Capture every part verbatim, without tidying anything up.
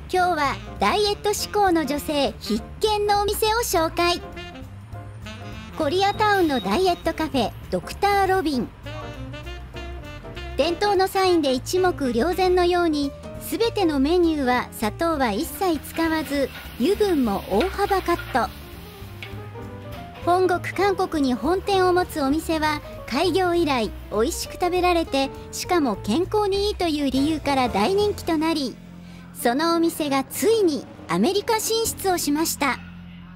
今日はダイエット志向の女性必見のお店を紹介。コリアタウンのダイエットカフェドクターロビン。店頭のサインで一目瞭然のように、すべてのメニューは砂糖は一切使わず、油分も大幅カット。本国韓国に本店を持つお店は開業以来美味しく食べられて、しかも健康にいいという理由から大人気となり、そのお店がついにアメリカ進出をしました。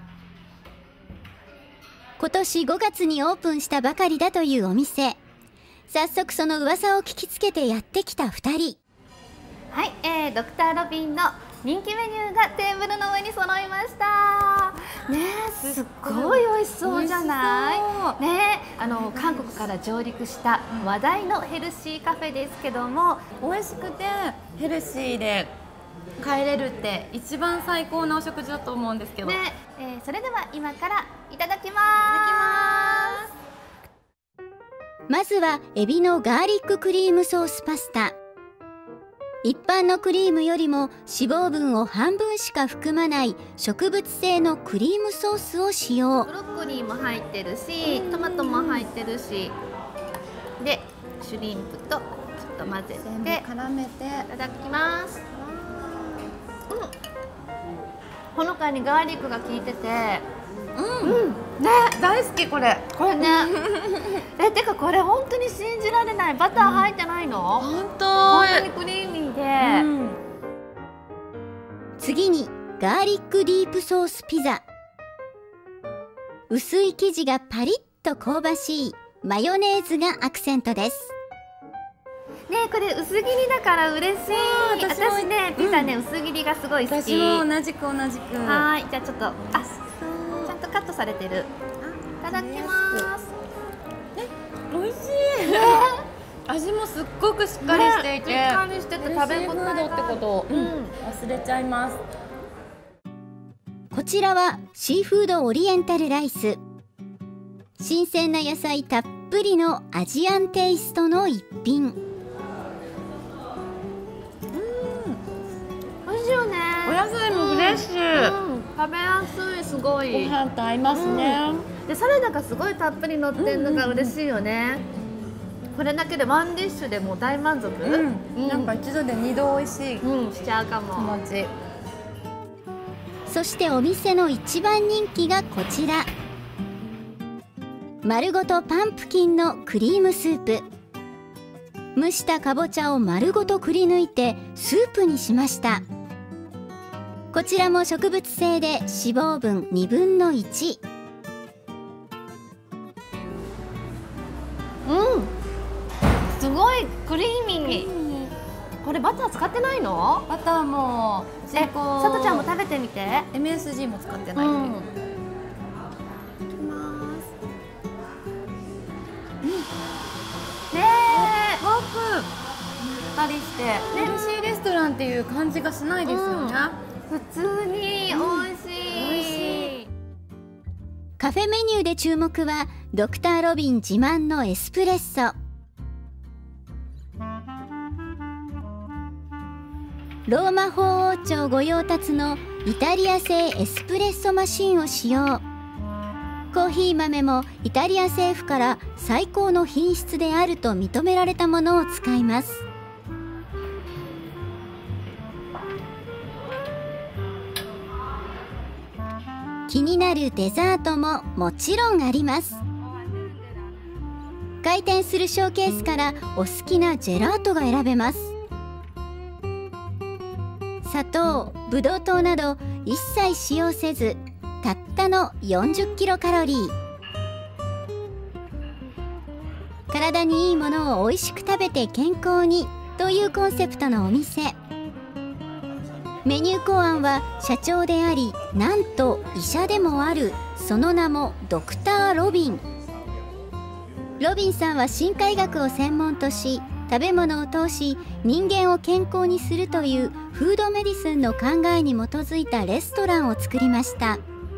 今年ごがつにオープンしたばかりだというお店。早速その噂を聞きつけてやってきたふたり。 はい、えー、ドクターロビンの人気メニューがテーブルの上に揃いました。ねえ、すっごい美味しそうじゃない。ねえ、あの韓国から上陸した話題のヘルシーカフェですけども、 美味しくてヘルシーで帰れるって一番最高なお食事だと思うんですけど。 ねえ、えー、それでは今からいただきます。 まずはエビのガーリッククリームソースパスタ。一般のクリームよりも脂肪分を半分しか含まない植物性のクリームソースを使用。 ブロッコリーも入ってるし、トマトも入ってるし、でシュリンプとちょっと混ぜて絡めていただきます。うん、ほのかにガーリックが効いてて、 うん、うん、ね、大好きこれ。 これねえ、てかこれ本当に信じられない。バター入ってないの？ 本当、 本当にクリーミーで、うん、 次にガーリックディープソースピザ。薄い生地がパリッと香ばしいマヨネーズがアクセントです。 ねえ、これ薄切りだから嬉しい。私, 私ね、ピザね、うん、薄切りがすごい好き。 私も同じく同じく。 はい、じゃあちょっと、あ、ちゃんとカットされてる。いただきます。 え、美味しい。味もすっごくしっかりしていて、 ね、しっかりしてて食べ応えがあるってこと、うん、忘れちゃいます。 こちらはシーフードオリエンタルライス。新鮮な野菜たっぷりのアジアンテイストの一品。 美味しいよね。 お野菜もフレッシュ、 うんうん、食べやすい。すごいご飯と合いますね、 うん、でサラダがすごいたっぷり乗ってるのが嬉しいよね。これだけでワンディッシュでもう大満足、うんうん、なんか一度で二度美味しい、 うん、しちゃうかも。 気持ち。 そしてお店の一番人気がこちら、丸ごとパンプキンのクリームスープ。蒸したかぼちゃを丸ごとくり抜いてスープにしました。こちらも植物性で脂肪分にぶんのいち。 うん、すごいクリーミー。これバター使ってないの？ バターもえ、さとちゃんも食べてみて。 エムエスジー も使ってないのに、うん、いきます。うん、ねえ、 すごくしっかりしてヘルシーレストランっていう感じがしないですよね、 うん、普通に美味しい、うん、美味しい。 カフェメニューで注目はドクターロビン自慢のエスプレッソ。ローマ法王朝御用達のイタリア製エスプレッソマシンを使用。コーヒー豆もイタリア政府から最高の品質であると認められたものを使います。気になるデザートももちろんあります。回転するショーケースからお好きなジェラートが選べます。砂糖、ブドウ糖など一切使用せず、たったのよんじゅっキロカロリー。体にいいものを美味しく食べて健康にというコンセプトのお店。メニュー考案は社長であり、なんと医者でもある、その名もドクター・ロビン。ロビンさんは深海学を専門とし、食べ物を通し人間を健康にするというフードメディスンの考えに基づいたレストランを作りました。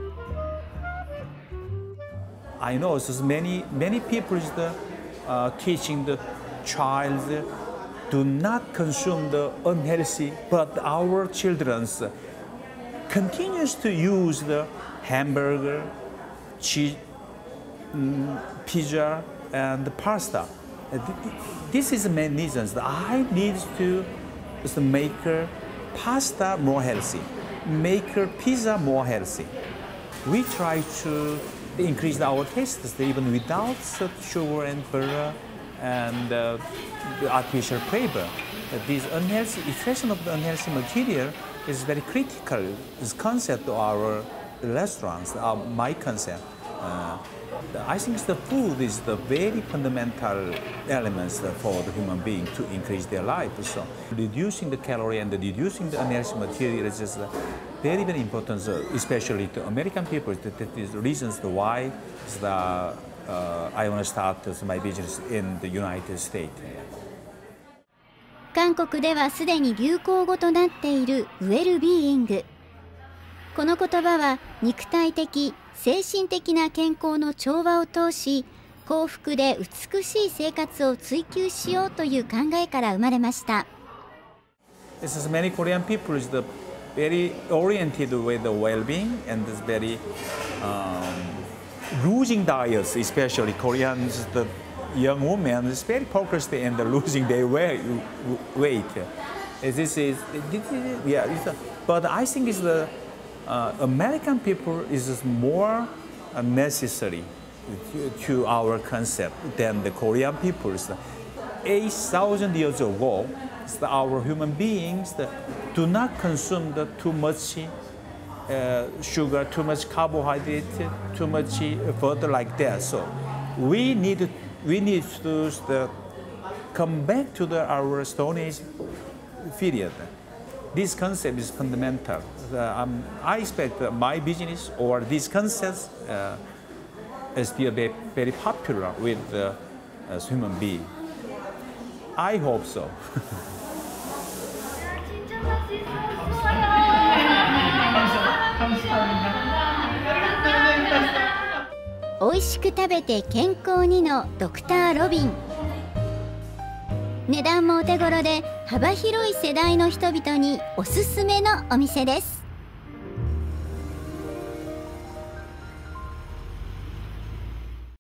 I know many many people is the uh, teaching the child do not consume the unhealthy, but our children continues to use the hamburger, cheese, mm, pizza, and pasta. This is the main reasons that I need to make pasta more healthy, make pizza more healthy. We try to increase our tastes even without sugar and butter and uh, the artificial flavor. This unhealthy effect of the unhealthy material is very critical. This concept of our restaurants, uh, my concept. Uh, I think the food is the very fundamental elements for the human being to increase their life. So reducing the calorie and reducing the unhealthy material is just very, very important, especially to American people. That is the reasons why the, uh, I want to start my business in the United States. 韓国ではすでに流行語となっているウェルビーイング。この言葉は肉体的、精神的な健康の調和を通し、幸福で美しい生活を追求しようという考えから生まれました。 This is many Korean people is the very oriented with the well-being and is very um, losing diets, especially Koreans. The young women is very focused in the losing their weight. This is, yeah, it's a, but I think it's the uh, American people is more uh, necessary to, to our concept than the Korean people. eight thousand years ago, our human beings do not consume the too much uh, sugar, too much carbohydrate, too much further like that. So we need to, we need to the, come back to the, our Stone Age period. This concept is fundamental. Uh, um, I expect uh, my business or these concepts uh, is be very, very popular with uh, as human being. I hope so. 美味しく食べて健康にのドクターロビン。値段もお手頃で幅広い世代の人々におすすめのお店です。